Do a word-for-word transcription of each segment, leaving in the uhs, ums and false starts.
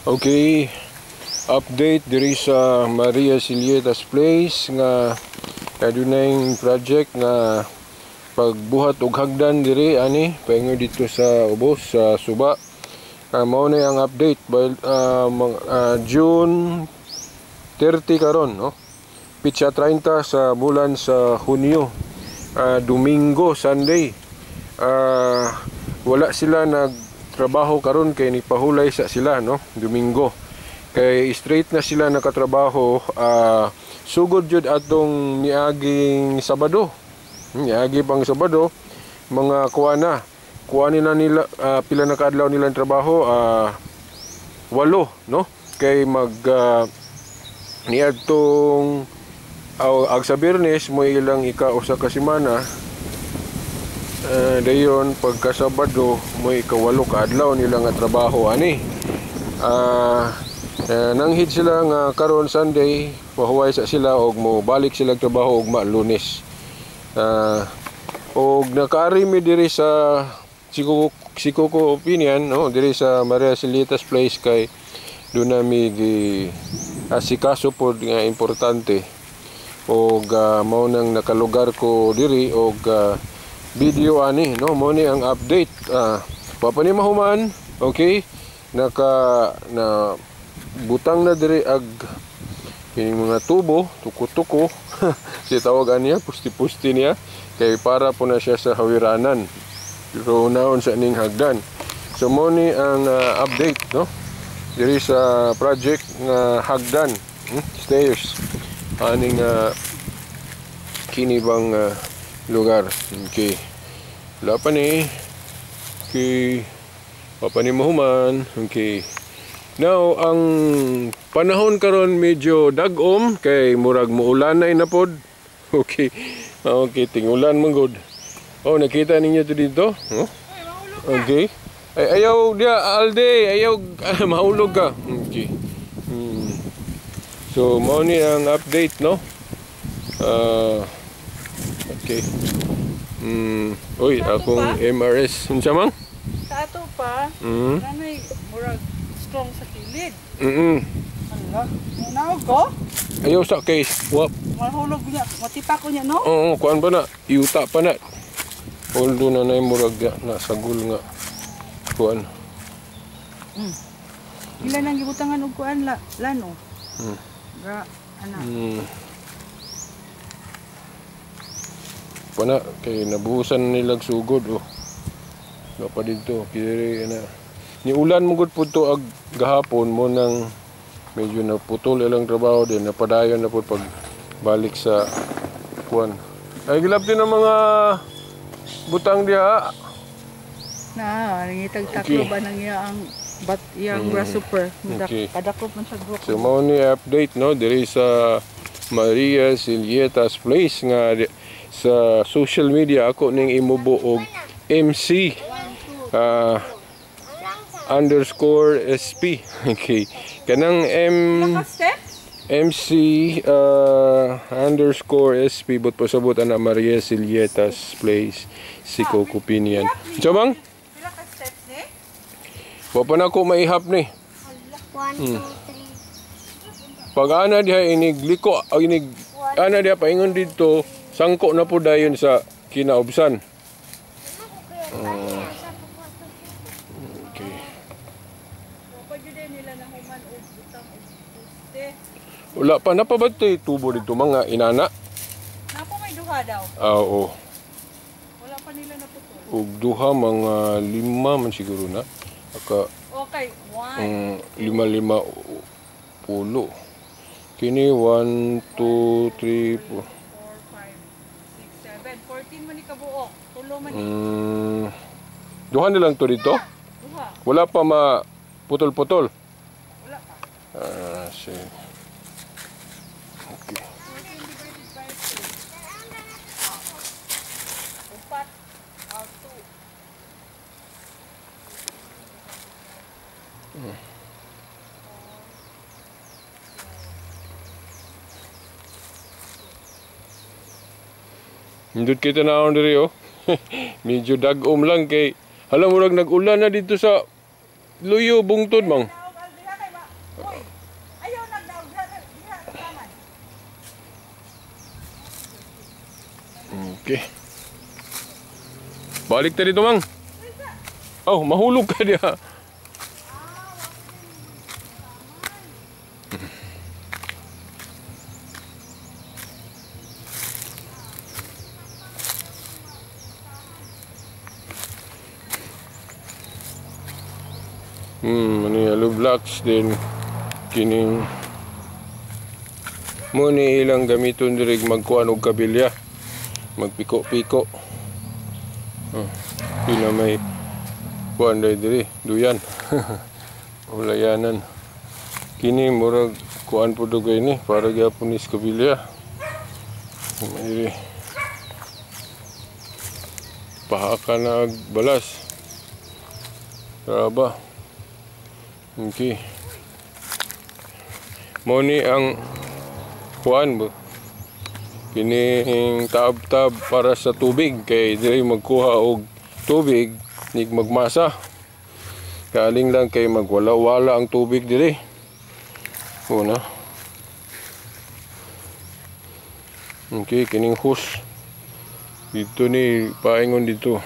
Okay, update diri sa Maria Silietas Place nga adunay project nga pagbuhat og hagdan diri ani paingon dito sa ubos sa Suba. Uh, mao na ang update by uh, uh, June thirty karon, no? Pitsa thirty sa bulan sa Hunyo. Uh, Domingo, Sunday. Uh, wala sila nagtrabaho karon kay nipahulay sa sila, no? Domingo. Kay straight na sila nakatrabaho uh, sugod jud atong niaging Sabado. Niagi pang Sabado mga kuana. Kuanin na nila uh, pila na kaadlaw nilang trabaho, uh, walo, no? Kay mag uh, niadtong uh, ag sa Biyernes mo ilang ika-usa ka semana. Uh, dayon pagka Sabado mo ikawalo ka adlaw nila nga trabaho ani. Uh, uh, nanghid sila nga karon Sunday pahuway sa sila og mo balik sila trabaho ugma Lunes. Uh, og nakaari mi diri sa Siko Siko opinion, no, diri sa Maria Silietas Place kay doon nami gi asikaso pod nga importante og uh, mao nang nakalugar ko diri og uh, video ani, no, mo ni ang update. Uh, papanimahuman, okay, naka na butang na diri ag kining mga tubo, tuko-tuko si tawagan niya, pusti-pusti niya kay para po na siya sa hawiranan. Pero naon sa ning hagdan. So mo ni ang uh, update, no, diri sa project nga hagdan, hmm? Stairs aning uh, kini bang uh, lugar. Okay, wala pa ni okay, papa ni mahuman. Okay, now ang panahon karon medyo dagom kay murag muulan na inapod. Okay, okay, tingulan man gud. Oh, nakita ninyo to dito? Oh? Okay. Ay, ayaw dia Alde, ayaw ah, mahulog ka. Okay. Hmm. So, mao ni ang update, no? Uh, okay. Hmm. Oy, akong M R S. Unsa man? Sa ato pa, mm. nanay murag strong sa kilid. Mm. Ala, naog ko? Ayaw sa case. Wap. Mahulog niya, matipa ko niya, no? Oo, kuan ba na? Iuta pa na. Although na na murag na sagul nga kuan. Mm. Ilan ang gibutangan og kuan la lano? Mm. Ga ana. Mm. Pana kay nabuhusan nila sugod, oh. Nga dito kiri ana. Ni ulan mo gud pud to ag gahapon mo nang medyo naputol ilang trabaho din, napadayon na pud pag balik sa kuan. Ay gilap din ang mga butang dia na nangitag taklo ba nang iya ang bat iyang mm. grasshopper. Okay. Kadakop man sa grupo. So mao ni update, no, diri sa Maria Silietas Place nga sa social media ako ning imubo og M C uh, underscore S P. Okay, kanang M M C uh, underscore S P but pasabot ana Maria Silietas Place Siko opinion. So bang? Pila ka steps ni? Wa pa na ko maihap ni. one, two, three. Pag ana diha inig liko o inig ana diha paingon dito sangko na po dayon sa kinaubsan. Uh, okay. Pwede din nila nahuman og butang og poste. Wala pa na pa ba tubo dito mga inana? Napo may duha daw. Ah, oo. Wala pa nila naputol. Og duha mga lima man siguro na. Aka Okay, one. um, lima lima pulo. Kini one, two, three, four, five, six, seven, fourteen man ni kabuok. Tulo man ni. um, duha na lang to dito? Duha. Wala pa ma putol-putol. Wala pa. Ah, sige. Okay. fourteen divided by two. Upat. Ah, two. Hmm. Hindot kita na akong diri, oh. Medyo dagom lang kay hala murag nag-ulan na dito sa Luyo bungtod mang. Naog aldiha kay ma Okay. Balik tadi tu, Mang. Oh, mahulog ka dia. Hmm, ni yellow blocks din kining mo ni ilang gamiton diri magkuan og kabilya, magpiko-piko. Oh, pina may kuan diri duyan. Ulayanan. Kini murag kuan pud dugay ni para gyapon is kabilya. Diri. Pahaka na ag balas. Raba. Okay. Mo ni ang kuan ba? Kining tab-tab para sa tubig kay diri magkuha og tubig nig magmasa. Kaling lang kay magwala-wala ang tubig diri. Una. Okay, kining hose. Dito ni paingon dito.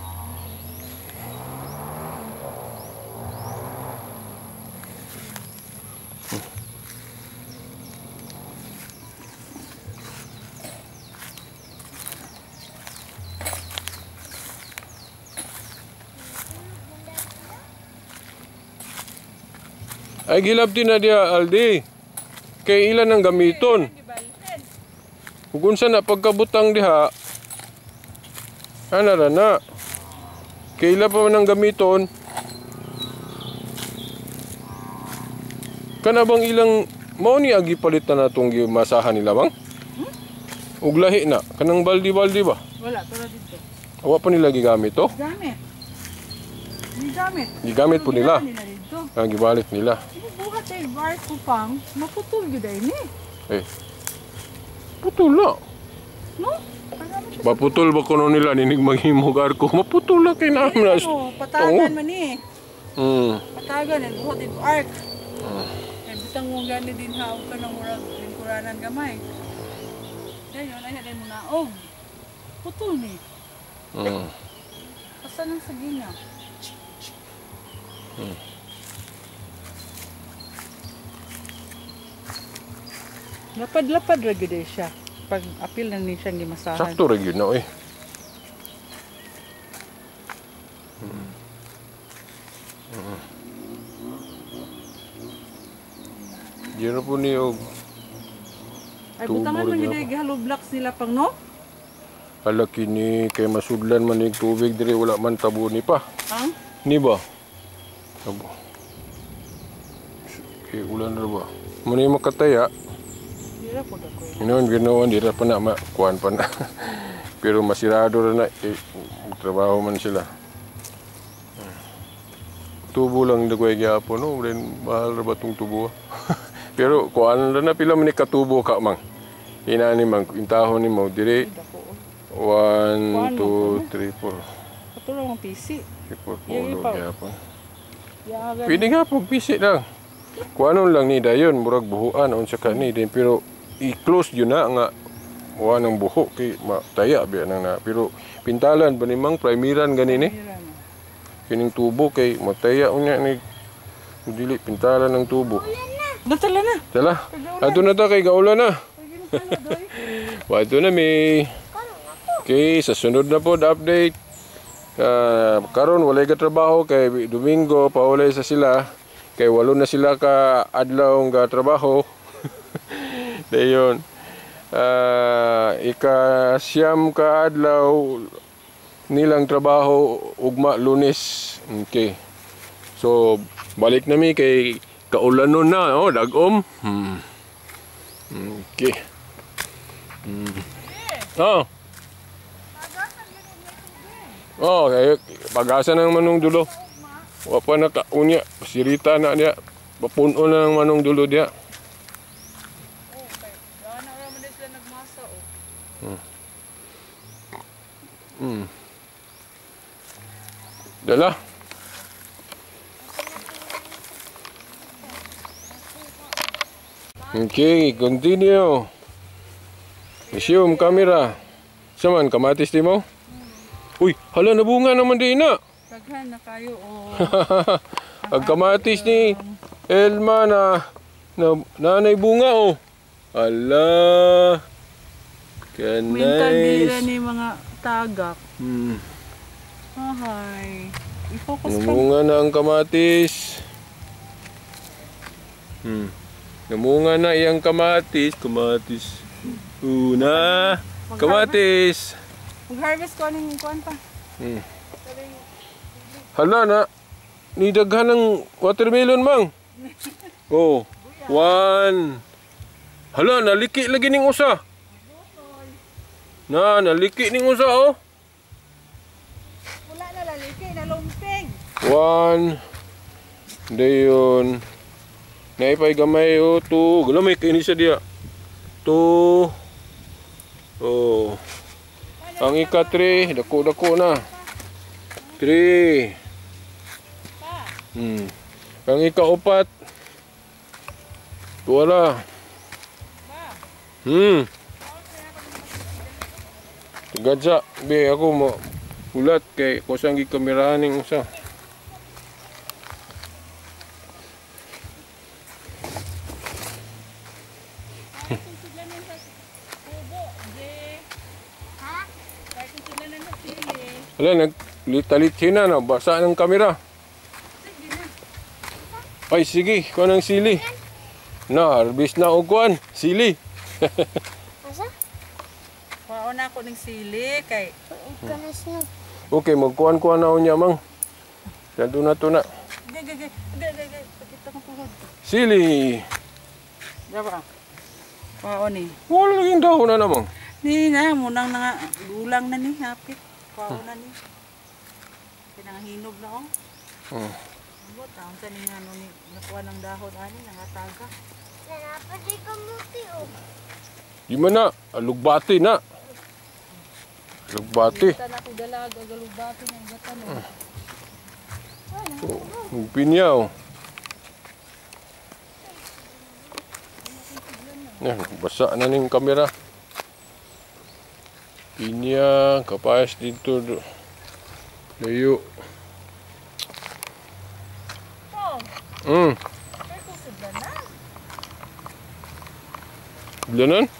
Ay gilab din na dia Aldi. Kay ilan ang gamiton. Kung unsa na pagkabutang diha. Ana ra na. Kay ila pa man ang gamiton. Kana bang ilang mao ni agi palitan natong gimasahan nila bang? Hmm? Ug lahi na kanang baldi-baldi ba? Wala para dito. Awa pa nila gigamit to? Gamit. Gigamit. Gigamit po nila. Dito. Ang gibalik nila. Buhat ay bar ko pang maputol gyud ay ni. Eh. Putol na. No? Maputol ba kuno nila ninig maghimugar ko? Maputol na kay namin na. Oh, patagan man ni. Hmm. Patagan and buhat ito arc. Ay bitang mo gani din haog ka ng murag lingkuranan gamay. Dayon ay hadin mo naog. Putol ni. Hmm. Asa nang sagina? Hmm. Lapad-lapad ra gyud siya. Pag apil na ni siyang gimasahan. Sakto ra gyud na oy. Hmm. Hmm. Dira po ni og Ay butangan man gyud gihalo blocks nila pang no? Hala kini kay masudlan man ning tubig diri wala man tabuni pa. Ang? Ni ba? Tabo. Kay ulan ra ba? Muni makataya. Dira po ako. Inon ginawan dira pa na makuan pa na. Pero masirado ra na eh, trabaho man sila. Tubo lang dagway gyapon no, ren mahal ra ba tong tubo. Pero kuan ra na pila man ni katubo ka mang. Inani mang intahon ni mo dire. one, two, three, four. Katulong ang P C. four, pulo gyapon. Yagan. Pwede nga pag pisi lang. Kuanon lang ni dayon murag buhuan unsa ka ni din pero i-close yun na nga wa nang buho kay mataya biya nang na pero pintalan ba ni mang primiran gani ni kining tubo kay mataya unya ni dili pintalan ng tubo. Natala na. Tala. Adto na ta kay gaulan na. Wa ito na mi. Okay, sa sunod na po update. Uh, karon walay ka trabaho kay Domingo paulay sa sila. Kay walo na sila ka adlaw nga trabaho. Dayon. Uh, ika siyam ka adlaw nilang trabaho ugma Lunes. Okay. So balik nami kay kaulanon na oh dagom. Hmm. Okay. Hmm. Oh. Oh, kay pagasan ng manong dulo. Wa pa na kaunya, sirita na dia. Papuno na ng manong dulo dia. Oh, kay ana ra man sila nagmasa oh. Hmm. Hmm. Dala. Okay, continue. Resume camera. Saman, kamatis di mo? Uy, hala, nabunga naman din na. Daghan na kayo, oh. Ang kamatis ni Elma na, na nanay bunga, oh. Ala. Kaya Mintan dila nice. ni mga tagak. Hmm. Ahay. I-focus ka. Namunga na ang kamatis. Hmm. Namunga na iyang kamatis. Kamatis. Una. Kamatis. Mag-harvest ko anong kuwan pa. Hmm. Hala na. Nidaghan ng watermelon, mang. Oh. One. Hala, naliki lagi ning usa. Na, naliki ning usa, oh. Wala na laliki, nalumping. One. Dayon. Naipay gamay, oh. Two. Galamay kayo ni siya diya. Two. Oh. Ang ika three. Dako-dako na. Three. Hmm. Ang ika upat. Wala. Hmm. Gadsa, be ako mo ulat kay kusang gikamerahan ning usa. Wala, naglit-litsin na, na, basa ng kamera. Ay, sige, kuha ng sili. Na, harvest na o kuhan, sili. Asa? Kuha na ako ng sili kay Ikanas na. Okay, magkuhan-kuhan na o niya, mang. Dito na to na. Gay gay gay gay gay gay pakita ko tuhod. Sili. Daba. Kuha ni. Wala laging dahon na namang. Ni na munang nga gulang na ni hapit. Kuha na ni. Pinanghinog na oh. Hmm. Ano taon sa ni ano ni nakuha ng dahon ani nangataga. Nanapad ay kamuti oh. Di man na, alugbati na. Alugbati. Kita na ko dalaga galubati ng gatan oh. Oh, pinyaw. Yan, basa na ning kamera. Pinya, kapayas dito. Layo. Oh, Hmm. kay kusog na na. Bilanan?